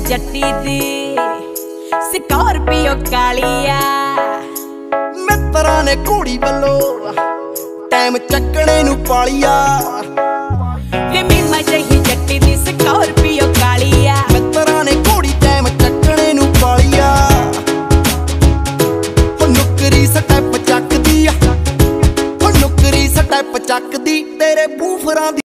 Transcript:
जट्टी दी Scorpio Kaliya मित्रा ने घोड़ी वल्लो टाइम चकने नू पालिया वे मीमा जही जट्टी दी स्कॉर्पियो कालिया मित्रा ने घोड़ी टाइम चकने नू पालिया हो नुकरी स्टैप चकदी हो नुकरी स्टैप चकदी तेरे बूफरां दी